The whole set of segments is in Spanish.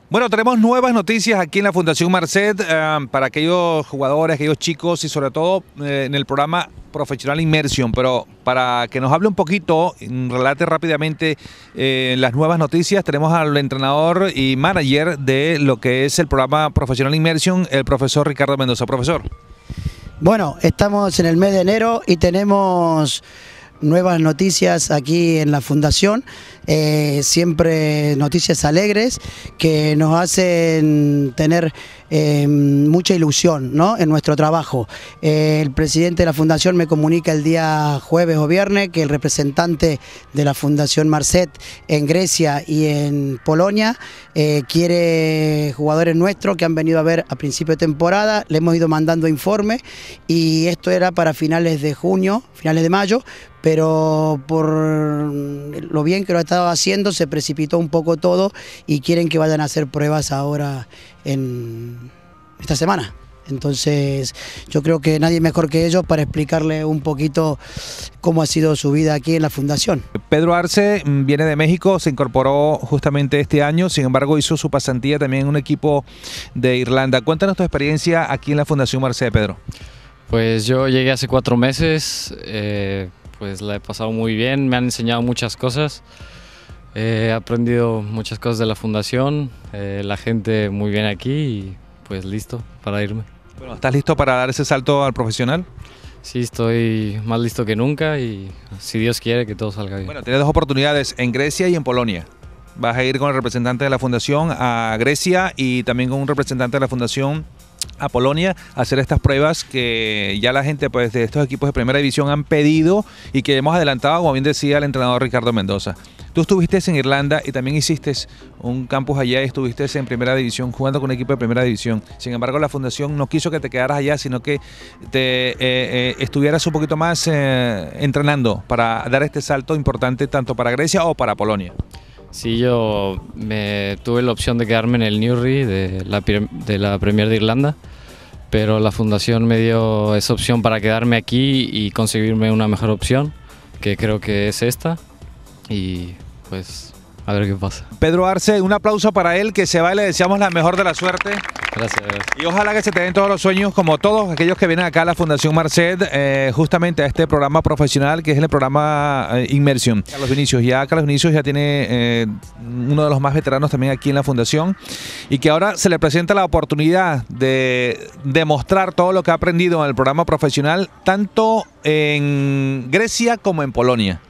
Bueno, tenemos nuevas noticias aquí en la Fundación Marcet para aquellos jugadores, aquellos chicos y sobre todo en el programa Professional Immersion. Pero para que nos hable un poquito, relate rápidamente las nuevas noticias, tenemos al entrenador y manager de lo que es el programa Professional Immersion, el profesor Ricardo Mendoza. Profesor. Bueno, estamos en el mes de enero y tenemos nuevas noticias aquí en la Fundación, siempre noticias alegres que nos hacen tener mucha ilusión, ¿no?, en nuestro trabajo. El presidente de la Fundación me comunica el día jueves o viernes que el representante de la Fundación Marcet en Grecia y en Polonia quiere jugadores nuestros que han venido a ver a principio de temporada. Le hemos ido mandando informes y esto era para finales de junio, finales de mayo, pero por lo bien que lo estaba haciendo se precipitó un poco todo y quieren que vayan a hacer pruebas ahora en esta semana. Entonces yo creo que nadie mejor que ellos para explicarle un poquito cómo ha sido su vida aquí en la Fundación. Pedro Arce viene de México, se incorporó justamente este año, sin embargo hizo su pasantía también en un equipo de Irlanda. Cuéntanos tu experiencia aquí en la Fundación Marcet, Pedro. Pues yo llegué hace 4 meses, pues la he pasado muy bien, me han enseñado muchas cosas, he aprendido muchas cosas de la Fundación, la gente muy bien aquí y pues listo para irme. Bueno, ¿estás listo para dar ese salto al profesional? Sí, estoy más listo que nunca y si Dios quiere que todo salga bien. Bueno, tienes 2 oportunidades en Grecia y en Polonia. Vas a ir con el representante de la Fundación a Grecia y también con un representante de la Fundación a Polonia a hacer estas pruebas que ya la gente pues de estos equipos de primera división han pedido y que hemos adelantado, como bien decía el entrenador Ricardo Mendoza. Tú estuviste en Irlanda y también hiciste un campus allá y estuviste en primera división jugando con un equipo de primera división. Sin embargo, la Fundación no quiso que te quedaras allá, sino que te estuvieras un poquito más entrenando para dar este salto importante tanto para Grecia o para Polonia. Sí, yo tuve la opción de quedarme en el Newry de la Premier de Irlanda, pero la Fundación me dio esa opción para quedarme aquí y conseguirme una mejor opción, que creo que es esta, y pues a ver qué pasa. Pedro Arce, un aplauso para él, que se va y le deseamos la mejor de la suerte. Gracias. Y ojalá que se te den todos los sueños, como todos aquellos que vienen acá a la Fundación Marcet, justamente a este programa profesional que es el programa Immersion. Carlos Vinicius ya tiene uno de los más veteranos también aquí en la Fundación y que ahora se le presenta la oportunidad de demostrar todo lo que ha aprendido en el programa profesional, tanto en Grecia como en Polonia.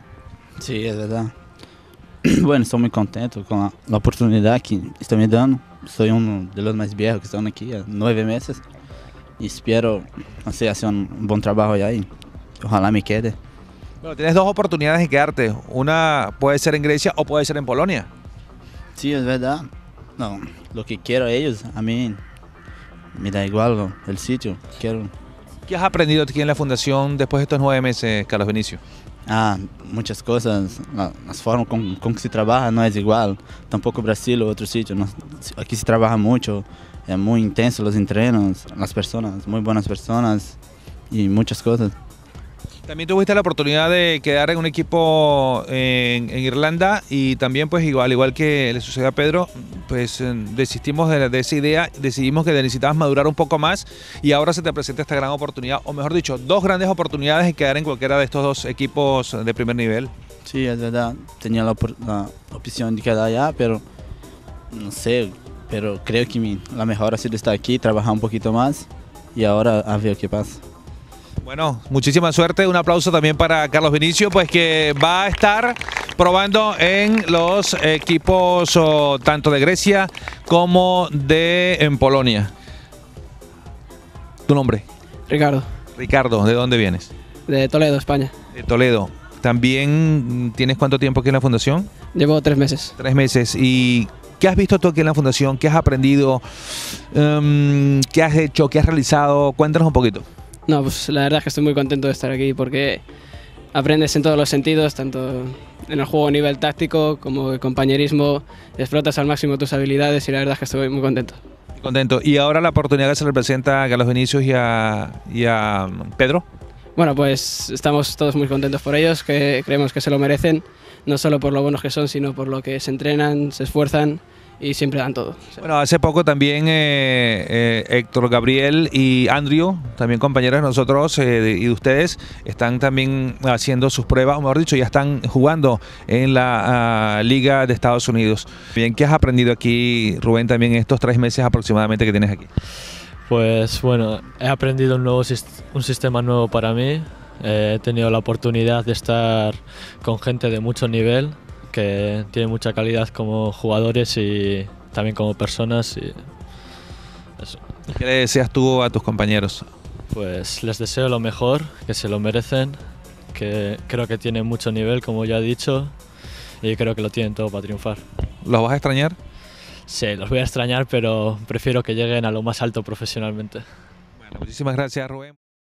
Sí, es verdad. Bueno, estoy muy contento con la oportunidad que están me dando. Soy uno de los más viejos que están aquí, 9 meses. Y espero, no sé, hacer un buen trabajo allá y ojalá me quede. Bueno, tienes 2 oportunidades de quedarte. Una puede ser en Grecia o puede ser en Polonia. Sí, es verdad. No, lo que quiero ellos, a mí me da igual el sitio. Quiero. ¿Qué has aprendido aquí en la Fundación después de estos 9 meses, Carlos Vinicius? Muchas cosas, las formas con que se trabaja no es igual, tampoco Brasil o otro sitio, no, aquí se trabaja mucho, es muy intenso los entrenos, las personas, muy buenas personas y muchas cosas. También tuviste la oportunidad de quedar en un equipo en Irlanda y también pues al igual que le sucedió a Pedro, pues desistimos de esa idea, decidimos que necesitabas madurar un poco más y ahora se te presenta esta gran oportunidad, o mejor dicho, 2 grandes oportunidades de quedar en cualquiera de estos 2 equipos de primer nivel. Sí, es verdad, tenía la opción de quedar allá, pero no sé, pero creo que la mejor ha sido estar aquí, trabajar un poquito más y ahora a ver qué pasa. Bueno, muchísima suerte, un aplauso también para Carlos Vinicius, pues que va a estar probando en los equipos tanto de Grecia como en Polonia. ¿Tu nombre? Ricardo. Ricardo, ¿de dónde vienes? De Toledo, España. De Toledo. ¿También tienes cuánto tiempo aquí en la Fundación? Llevo 3 meses. 3 meses. ¿Y qué has visto tú aquí en la Fundación? ¿Qué has aprendido? ¿Qué has hecho? ¿Qué has realizado? Cuéntanos un poquito. No, pues la verdad es que estoy muy contento de estar aquí porque aprendes en todos los sentidos, tanto en el juego a nivel táctico como el compañerismo, explotas al máximo tus habilidades y la verdad es que estoy muy contento. Contento. ¿Y ahora la oportunidad que se le presenta a Carlos Vinicius y a Pedro? Bueno, pues estamos todos muy contentos por ellos, que creemos que se lo merecen, no solo por lo buenos que son, sino por lo que se entrenan, se esfuerzan y siempre dan todo. Bueno, hace poco también Héctor Gabriel y Andrew, también compañeros de nosotros y de ustedes, están también haciendo sus pruebas, o mejor dicho, ya están jugando en la Liga de Estados Unidos. Bien, ¿qué has aprendido aquí, Rubén, también en estos 3 meses aproximadamente que tienes aquí? Pues bueno, he aprendido un sistema nuevo para mí. He tenido la oportunidad de estar con gente de mucho nivel, que tiene mucha calidad como jugadores y también como personas. Y eso. ¿Qué le deseas tú a tus compañeros? Pues les deseo lo mejor, que se lo merecen, que creo que tienen mucho nivel, como ya he dicho, y creo que lo tienen todo para triunfar. ¿Los vas a extrañar? Sí, los voy a extrañar, pero prefiero que lleguen a lo más alto profesionalmente. Bueno, muchísimas gracias, Rubén.